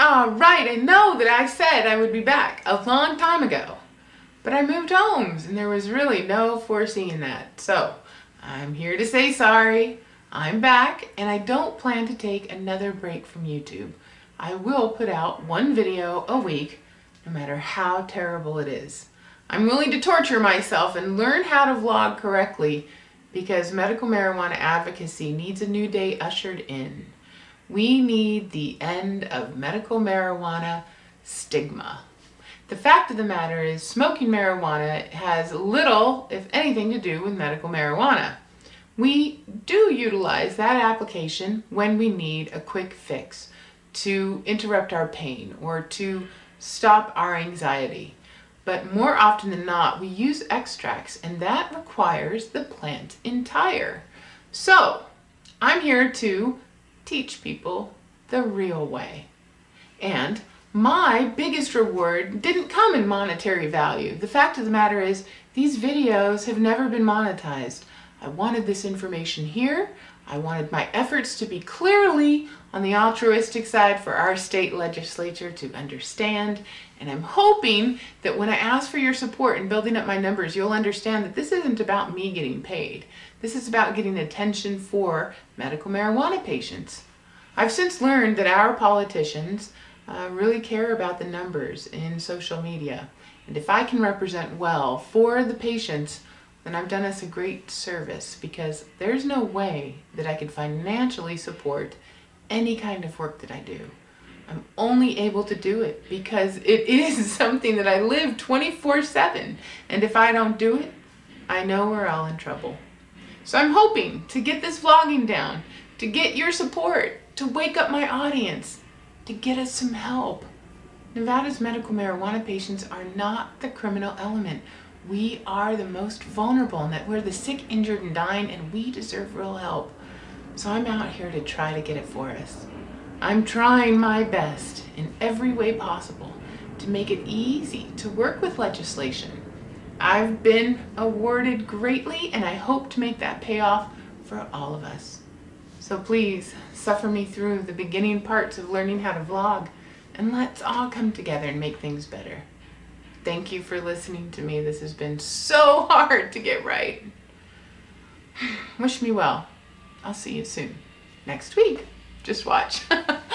Right, I know that I said I would be back a long time ago, but I moved homes and there was really no foreseeing that. So I'm here to say sorry. I'm back and I don't plan to take another break from YouTube. I will put out one video a week, no matter how terrible it is. I'm willing to torture myself and learn how to vlog correctly because medical marijuana advocacy needs a new day ushered in. We need the end of medical marijuana stigma. The fact of the matter is smoking marijuana has little, if anything, to do with medical marijuana. We do utilize that application when we need a quick fix to interrupt our pain or to stop our anxiety. But more often than not, we use extracts, and that requires the plant entire. So I'm here to teach people the real way. And my biggest reward didn't come in monetary value. The fact of the matter is, these videos have never been monetized. I wanted this information here. I wanted my efforts to be clearly on the altruistic side for our state legislature to understand. And I'm hoping that when I ask for your support in building up my numbers, you'll understand that this isn't about me getting paid. This is about getting attention for medical marijuana patients. I've since learned that our politicians really care about the numbers in social media. And if I can represent well for the patients, then I've done us a great service, because there's no way that I could financially support any kind of work that I do. I'm only able to do it because it is something that I live 24/7. And if I don't do it, I know we're all in trouble. So I'm hoping to get this vlogging down, to get your support, to wake up my audience, to get us some help. Nevada's medical marijuana patients are not the criminal element. We are the most vulnerable, and that we're the sick, injured, and dying, and we deserve real help. So I'm out here to try to get it for us. I'm trying my best in every way possible to make it easy to work with legislation. I've been awarded greatly, and I hope to make that pay off for all of us. So please suffer me through the beginning parts of learning how to vlog, and let's all come together and make things better. Thank you for listening to me. This has been so hard to get right. Wish me well. I'll see you soon. Next week. Just watch.